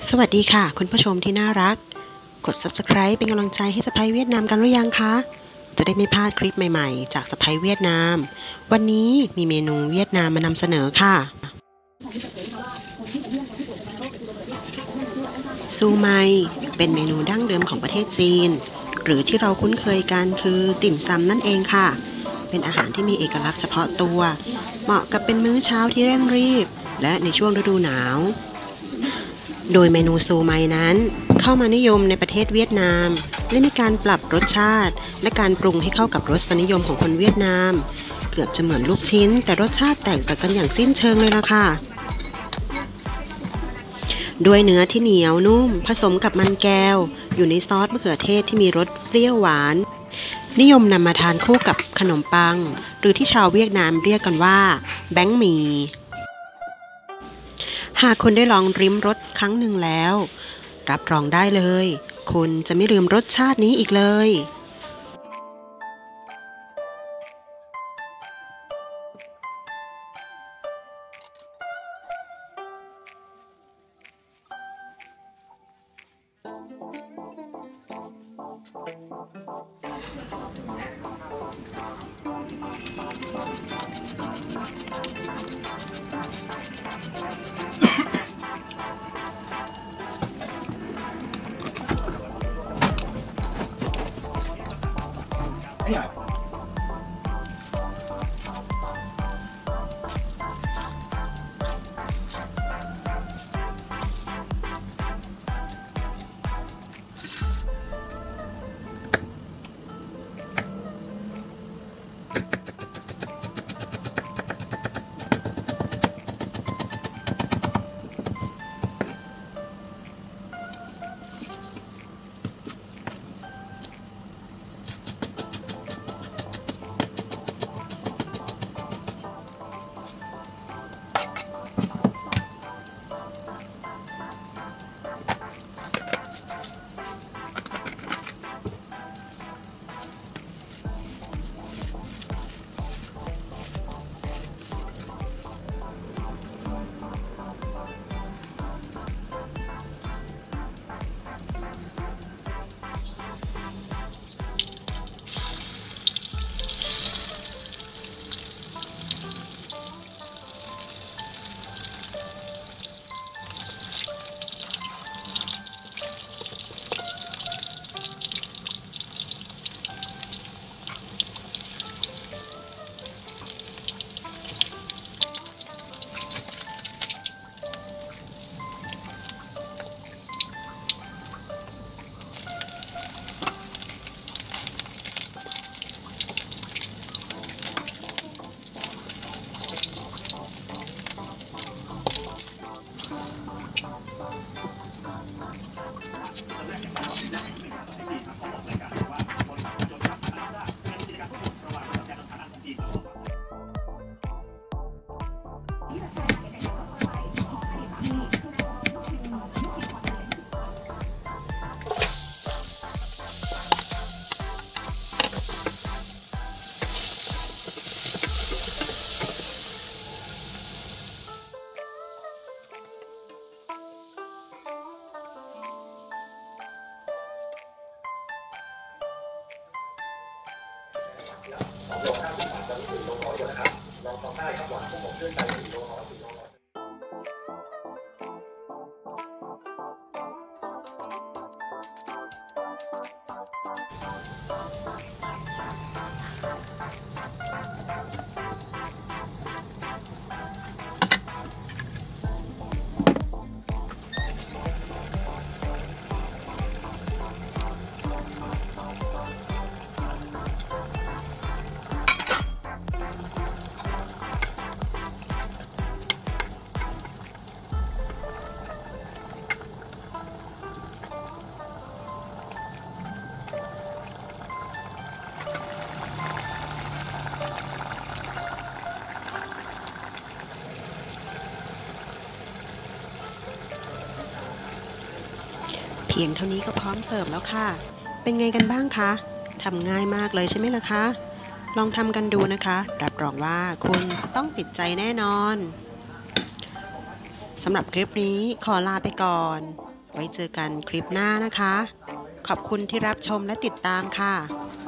สวัสดีค่ะคุณผู้ชมที่น่ารักกด Subscribe เป็นกำลังใจให้สะใภ้เวียดนามกันหรือยังคะจะได้ไม่พลาดคลิปใหม่ๆจากสะใภ้เวียดนามวันนี้มีเมนูเวียดนามมานำเสนอค่ะซูไมเป็นเมนูดั้งเดิมของประเทศจีนหรือที่เราคุ้นเคยกันคือติ่มซำนั่นเองค่ะเป็นอาหารที่มีเอกลักษณ์เฉพาะตัวเหมาะกับเป็นมื้อเช้าที่เร่งรีบและในช่วงฤดูหนาวโดยเมนูซูไมนั้นเข้ามานิยมในประเทศเวียดนามและมีการปรับรสชาติและการปรุงให้เข้ากับรสนิยมของคนเวียดนามเกือบจะเหมือนลูกชิ้นแต่รสชาติแตกต่างกันอย่างสิ้นเชิงเลยล่ะค่ะด้วยเนื้อที่เหนียวนุ่มผสมกับมันแก้วอยู่ในซอสมะเขือเทศที่มีรสเปรี้ยวหวานนิยมนำมาทานคู่กับขนมปังหรือที่ชาวเวียดนามเรียกกันว่าแบงก์หมี่หากคุณได้ลองริมรสครั้งหนึ่งแล้วรับรองได้เลยคุณจะไม่ลืมรสชาตินี้อีกเลยเพียงเท่านี้ก็พร้อมเสิร์ฟแล้วค่ะเป็นไงกันบ้างคะทำง่ายมากเลยใช่ไหมล่ะคะลองทำกันดูนะคะรับรองว่าคุณจะต้องติดใจแน่นอนสำหรับคลิปนี้ขอลาไปก่อนไว้เจอกันคลิปหน้านะคะขอบคุณที่รับชมและติดตามค่ะ